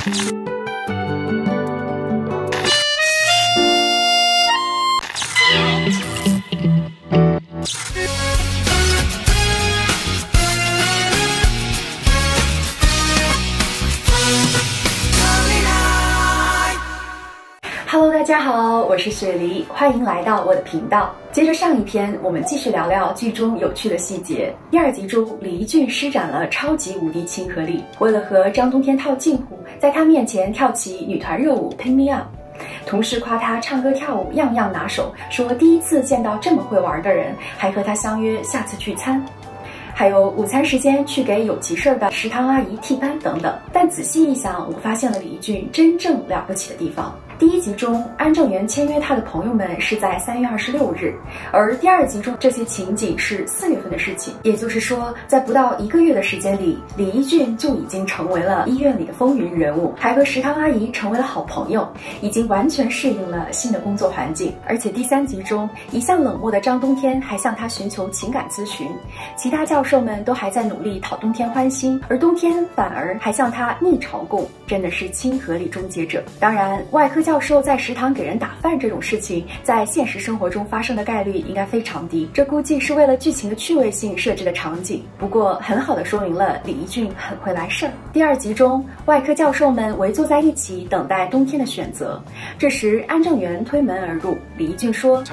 Hello， 大家好，我是雪梨，欢迎来到我的频道。接着上一篇，我们继续聊聊剧中有趣的细节。第2集中，李怡俊施展了超级无敌亲和力，为了和张冬天套近乎，在他面前跳起女团热舞 Pin Me Up， 同事夸他唱歌跳舞样样拿手，说第一次见到这么会玩的人，还和他相约下次聚餐。还有午餐时间去给有急事的食堂阿姨替班等等。但仔细一想，我发现了李怡俊真正了不起的地方。第1集中，安正元签约他的朋友们是在3月26日，而第2集中这些情景是4月份的事情。也就是说，在不到1个月的时间里，李怡俊就已经成为了医院里的风云人物，还和食堂阿姨成为了好朋友，已经完全适应了新的工作环境。而且第3集中，一向冷漠的张冬天还向他寻求情感咨询，其他教授们都还在努力讨冬天欢心，而冬天反而还向他逆朝贡，真的是亲和力终结者。当然，外科教授在食堂给人打饭这种事情，在现实生活中发生的概率应该非常低，这估计是为了剧情的趣味性设置的场景。不过很好的说明了李怡俊很会来事儿。第2集中，外科教授们围坐在一起等待冬天的选择，这时安正元推门而入，李怡俊说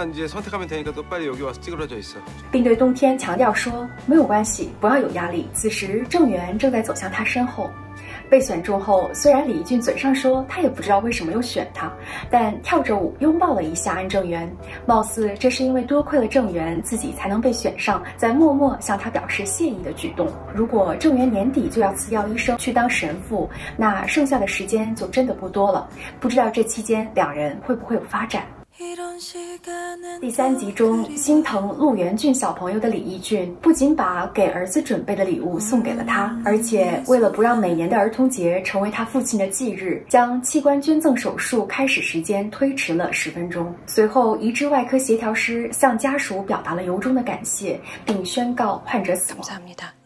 并对冬天强调说没有关系，不要有压力。此时正元正在走向他身后。被选中后，虽然李怡俊嘴上说他也不知道为什么又选他，但跳着舞拥抱了一下安正元，貌似这是因为多亏了正元自己才能被选上，在默默向他表示谢意的举动。如果正元年底就要辞掉医生去当神父，那剩下的时间就真的不多了，不知道这期间两人会不会有发展。第3集中，心疼陆元俊小朋友的李怡俊不仅把给儿子准备的礼物送给了他，而且为了不让每年的儿童节成为他父亲的忌日，将器官捐赠手术开始时间推迟了10分钟。随后，移植外科协调师向家属表达了由衷的感谢，并宣告患者死亡。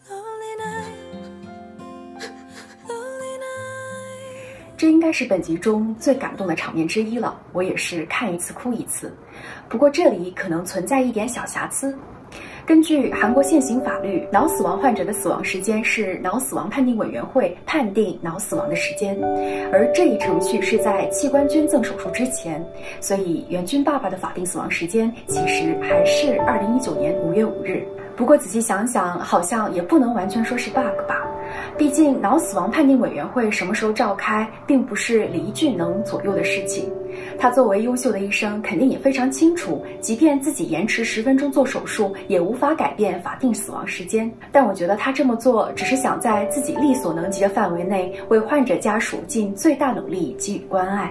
这应该是本集中最感动的场面之一了，我也是看一次哭一次。不过这里可能存在一点小瑕疵。根据韩国现行法律，脑死亡患者的死亡时间是脑死亡判定委员会判定脑死亡的时间，而这一程序是在器官捐赠手术之前，所以元俊爸爸的法定死亡时间其实还是2019年5月5日。不过仔细想想，好像也不能完全说是 bug 吧。毕竟脑死亡判定委员会什么时候召开，并不是李怡俊能左右的事情。他作为优秀的医生，肯定也非常清楚，即便自己延迟10分钟做手术，也无法改变法定死亡时间。但我觉得他这么做，只是想在自己力所能及的范围内，为患者家属尽最大努力给予关爱。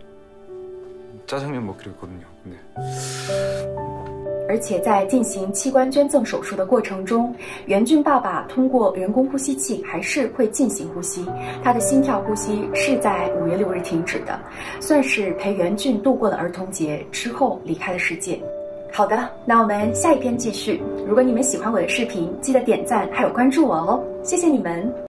而且在进行器官捐赠手术的过程中，元俊爸爸通过人工呼吸器还是会进行呼吸，他的心跳呼吸是在5月6日停止的，算是陪元俊度过了儿童节之后离开了世界。好的，那我们下一篇继续。如果你们喜欢我的视频，记得点赞还有关注我哦，谢谢你们。